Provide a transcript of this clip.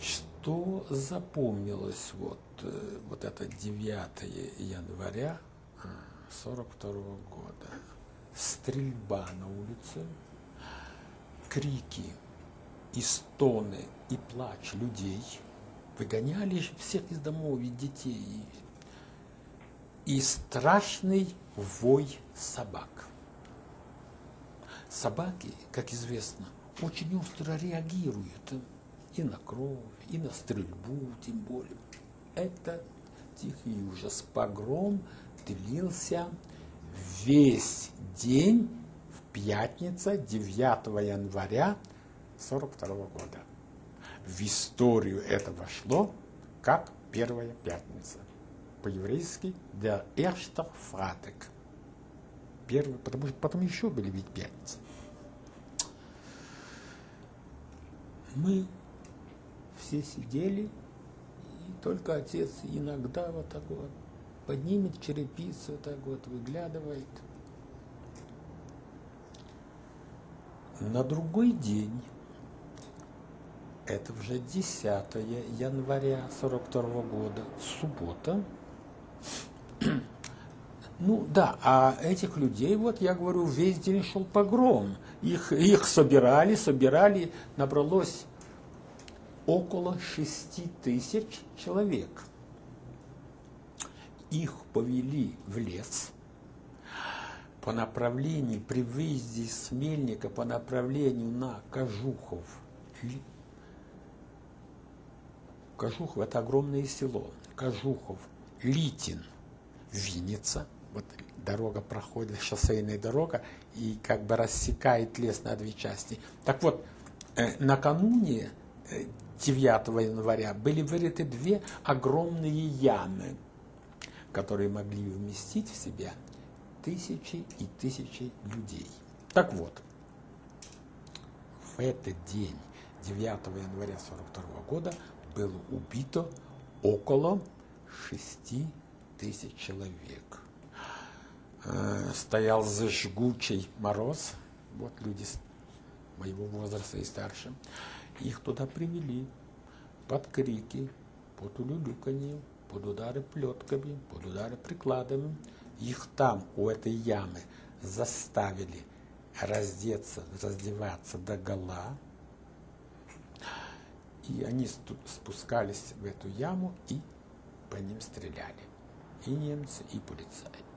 Что запомнилось вот это 9 января 1942 года? Стрельба на улице, крики и стоны, и плач людей, выгоняли всех из домов и детей, и страшный вой собак. Собаки, как известно, очень остро реагируют и на кровь, и на стрельбу, тем более. Это тихий ужас. Погром длился весь день в пятницу 9 января 1942 года. В историю это вошло как первая пятница. По-еврейски der erste Freitag. Первый, потому что потом еще были ведь пятницы. Мы все сидели, и только отец иногда вот так вот поднимет черепицу, так вот выглядывает. На другой день, это уже 10 января 1942 года, суббота. Ну да, а этих людей, вот я говорю, весь день шел погром. Их собирали, набралось около 6000 человек. Их повели в лес по направлению, при выезде из Мельника, по направлению на Кожухов. Кожухов – это огромное село. Кожухов, Литин, Винница. Вот дорога проходит, шоссейная дорога, и как бы рассекает лес на две части. Так вот, накануне 9 января были вырыты 2 огромные ямы, которые могли вместить в себя тысячи и тысячи людей. Так вот, в этот день, 9 января 1942 года, было убито около 6000 человек. Стоял жгучий мороз, вот люди моего возраста и старше. Их туда привели под крики, под улюлюканье, под удары плетками, под удары прикладами. Их там, у этой ямы, заставили раздеваться догола. И они спускались в эту яму и по ним стреляли. И немцы, и полицаи.